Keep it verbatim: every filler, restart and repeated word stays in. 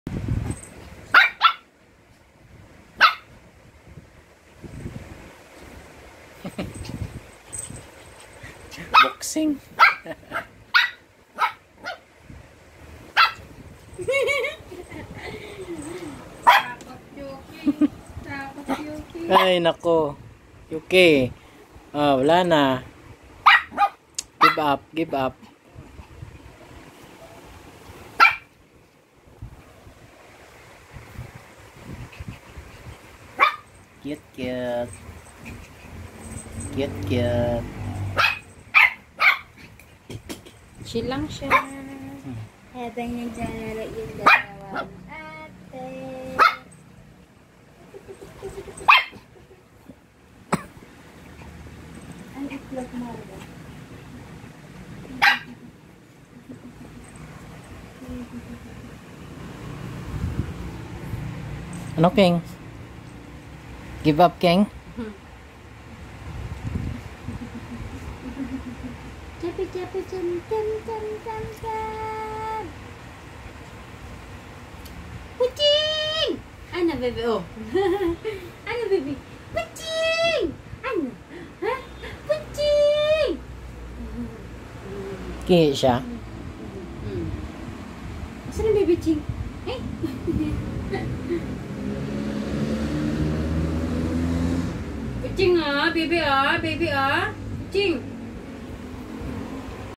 Boxing. Ay nako. Yuki. Ah, wala na. Give up, give up. Cute, cute. Cute, cute. Chill lang siya. Habang naglalaro yung dalawang ate. Ang itlog mo ba? Ano, King? Give up, King? Chapi, chapi, cham, cham, cham, cham, cham. Kucing! Ano, bebe? Oh. Ano, bebe? Kucing! Ano? Ha? Kucing! Kingi siya? Hmm. Saan ang bebe, Ching? Eh? Kucing ah, bebe ah, bebe ah. Kucing.